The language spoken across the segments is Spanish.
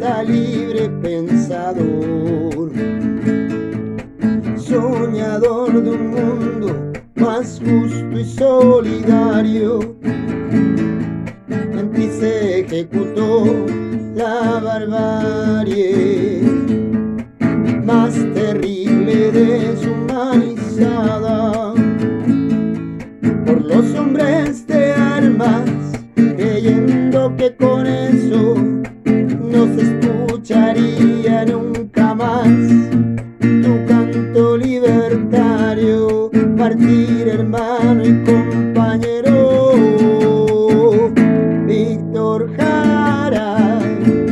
poeta libre pensador, soñador de un mundo más justo y solidario. En ti se ejecutó la barbarie más terrible, deshumanizada por los hombres de armas, creyendo que con eso no se escucharía nunca más tu canto libertario. Mártir, hermano y compañero Víctor Jara,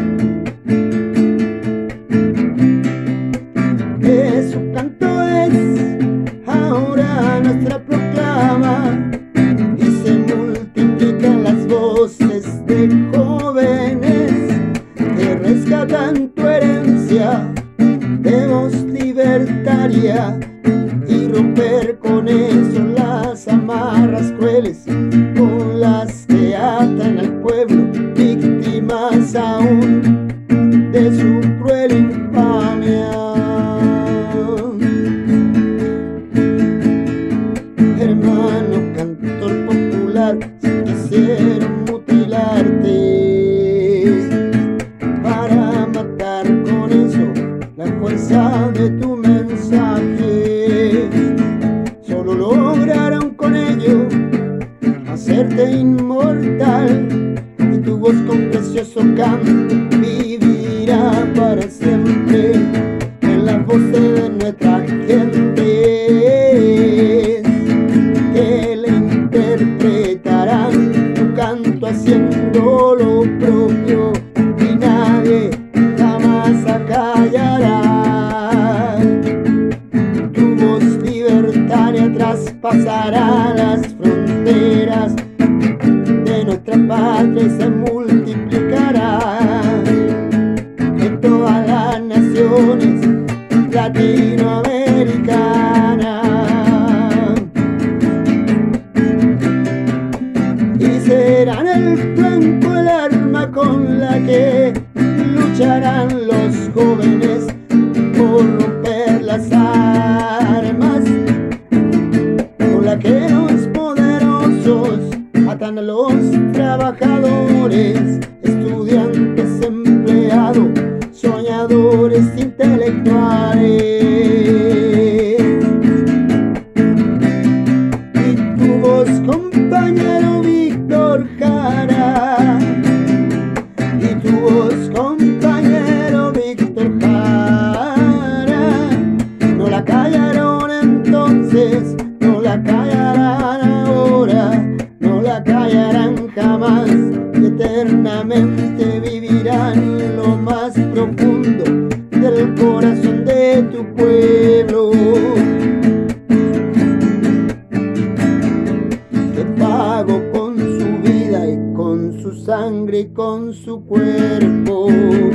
que su canto es ahora nuestra proclama, y se multiplican las voces de jóvenes que rescatan tu herencia de voz libertaria, y romper con eso las amarras crueles con las que atan al pueblo, víctimas aún de su cruel infamia. Hermano cantor popular, si quisieron mutilarte para matar con eso la fuerza de tu mensaje, solo lograron con ello hacerte inmortal, y tu voz con precioso canto vivirá para siempre en la voz de nuestra gente, que le interpretarán tu canto haciendo lo propio, y nadie jamás acallará. Tu voz libertaria traspasará las fronteras de nuestra patria y se multiplicará en todas las naciones latinoamericanas, y serán el flanco, el arma con la que lucharán los jóvenes por romper las armas con la que los poderosos atan a los trabajadores, estudiantes, empleados, soñadores, intelectuales. Y tu voz, compañero Víctor Jara, y tu voz, compañero Víctor Jara, no la callaron entonces, no la callarán ahora, no la callarán jamás, y eternamente vivirán en lo más profundo del corazón de tu pueblo, que pagó con su vida y con su sangre y con su cuerpo